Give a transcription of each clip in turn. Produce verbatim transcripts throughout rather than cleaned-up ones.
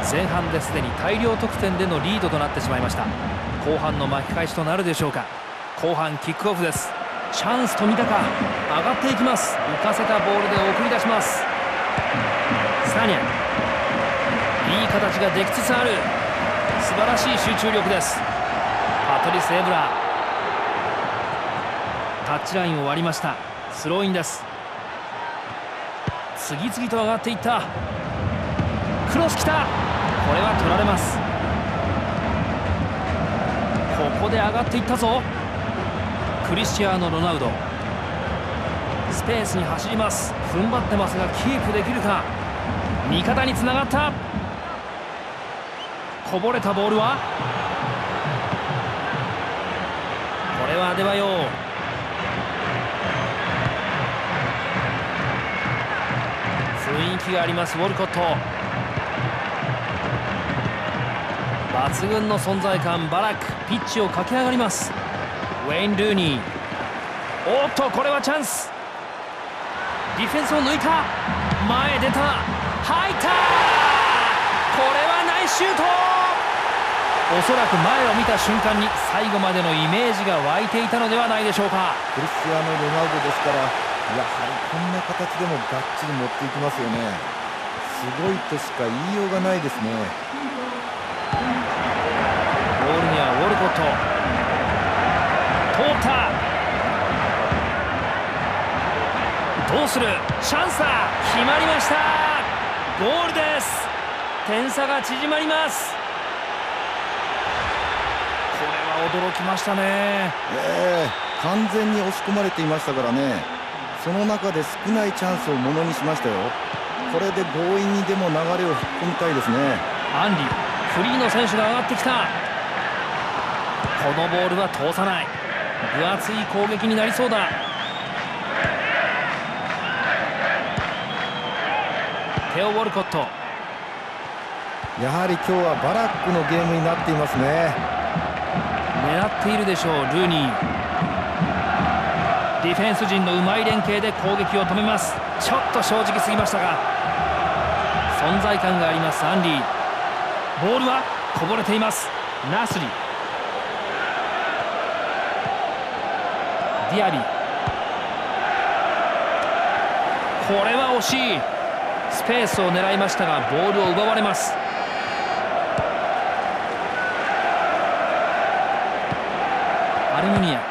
前半ですでに大量得点でのリードとなってしまいました。後半の巻き返しとなるでしょうか。後半キックオフです。チャンス富高、上がっていきます。浮かせたボールで送り出します。サニャ、いい形ができつつある。素晴らしい集中力です。パトリス・エブラー、タッチラインを割りました。スローインです。次々と上がっていった。クロスきた。これは取られます。ここで上がっていったぞ。クリスチアーノ・ロナウド、スペースに走ります。踏ん張ってますがキープできるか。味方につながった。こぼれたボールは、これはアデバヨ。雰囲気がありますウォルコット。抜群の存在感。バラック、ピッチを駆け上がります。ウェイン・ルーニー、おっとこれはチャンス。ディフェンスを抜いた。前出た。入った。これはナイスシュート。おそらく前を見た瞬間に最後までのイメージが湧いていたのではないでしょうか。 クリスティアーノ・ロナウドですから、やはりこんな形でもがっちり持っていきますよね。すごいとしか言いようがないですね。 ボールにはウォルコット、通った。どうする。チャンスだ。決まりました。ゴールです。点差が縮まります。これは驚きましたね。 ええ、完全に押し込まれていましたからね。その中で少ないチャンスをものにしましたよ。これで強引にでも流れを引っ込みたいですね。 アンリ、フリーの選手が上がってきた。このボールは通さない。分厚い攻撃になりそうだ。テオ・ウォルコット、 やはり今日はバラックのゲームになっていますね。 狙っているでしょうルーニー。ディフェンス陣のうまい連携で攻撃を止めます。ちょっと正直すぎましたが存在感がありますアンリー。ボールはこぼれています。ナスリ、ディアビ、これは惜しい。スペースを狙いましたがボールを奪われます。アルミニア、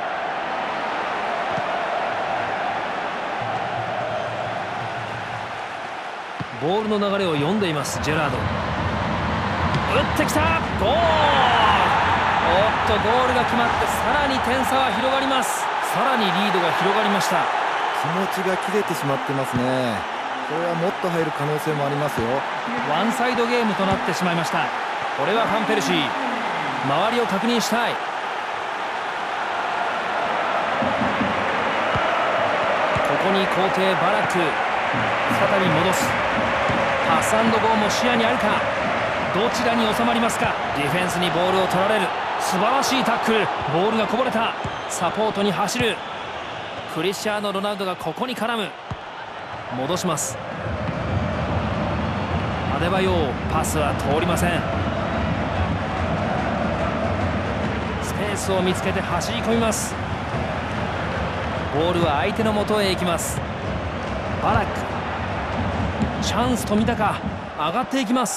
ボールの流れを読んでいますジェラード。打ってきた。ゴール。おっとゴールが決まってさらに点差は広がります。さらにリードが広がりました。 気持ちが切れてしまってますね。これはもっと入る可能性もありますよ。 ワンサイドゲームとなってしまいました。これはファンペルシー、周りを確認したい。ここに皇帝バラック、再び戻す。パス&ゴーも視野にあるか。どちらに収まりますか。ディフェンスにボールを取られる。素晴らしいタックル。ボールがこぼれた。サポートに走る。クリスチアーノ・ロナウドがここに絡む。戻します。アデバヨー、パスは通りません。スペースを見つけて走り込みます。ボールは相手の元へ行きます。バラック、チャンス富高、上がっていきます。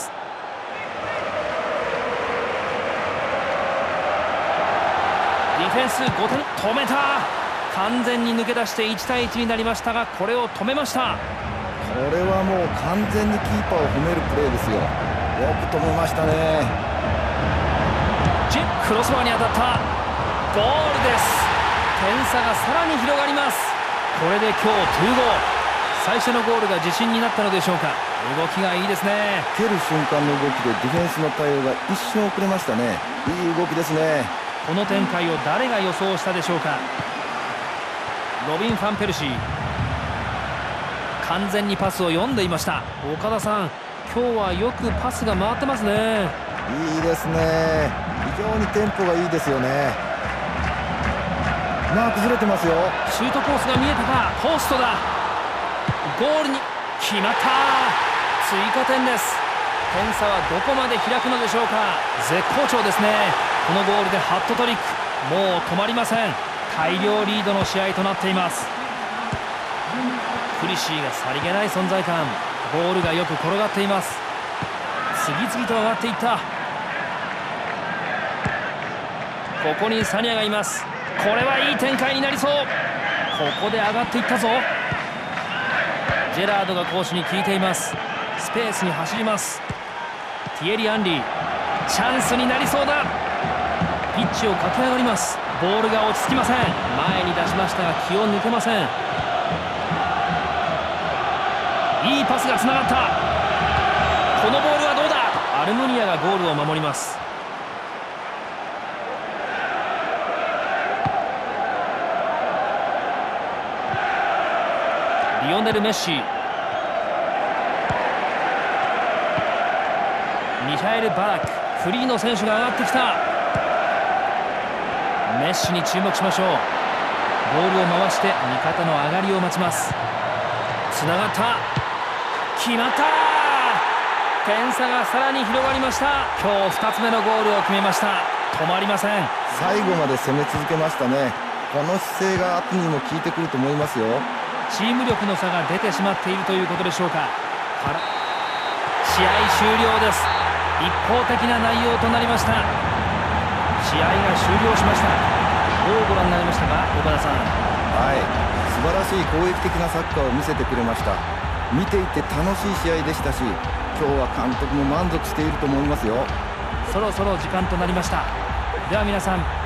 ディフェンスごてん、止めた。完全に抜け出していちたいいちになりましたが、これを止めました。 これはもう完全にキーパーを褒めるプレーですよ。よく止めましたね。 ジェクロスバーに当たった。ゴールです。点差がさらに広がります。これで今日にゴー。最初のゴールが自信になったのでしょうか。動きがいいですね。 蹴る瞬間の動きでディフェンスの対応が一瞬遅れましたね。いい動きですね。 この展開を誰が予想したでしょうか。ロビン・ファンペルシー、完全にパスを読んでいました。岡田さん、今日はよくパスが回ってますね。 いいですね。非常にテンポがいいですよね。マークずれてますよ。 シュートコースが見えたか。ポストだ。ゴールに決まった。追加点です。 点差はどこまで開くのでしょうか。絶好調ですね。このゴールでハットトリック、もう止まりません。大量リードの試合となっています。クリシーがさりげない存在感、ボールがよく転がっています。次々と上がっていった。ここにサニアがいます。これはいい展開になりそう。ここで上がっていったぞ。ジェラードが攻守に効いています。スペースに走ります。ティエリ・アンリー、チャンスになりそうだ。ピッチを駆け上がります。ボールが落ち着きません。前に出しましたが気を抜けません。いいパスがつながった。このボールはどうだ。アルムニアがゴールを守ります。リオネル・メッシ、ミハエル・バラク、フリーの選手が上がってきた。メッシに注目しましょう。ボールを回して味方の上がりを待ちます。つながった。決まった。点差がさらに広がりました。今日ふたつめのゴールを決めました。止まりません。 最後まで攻め続けましたね。この姿勢が後にも効いてくると思いますよ。 チーム力の差が出てしまっているということでしょうか。試合終了です。一方的な内容となりました。試合が終了しました。どうご覧になりましたか、岡田さん。 はい、素晴らしい攻撃的なサッカーを見せてくれました。見ていて楽しい試合でしたし、今日は監督も満足していると思いますよ。 そろそろ時間となりました。では皆さん、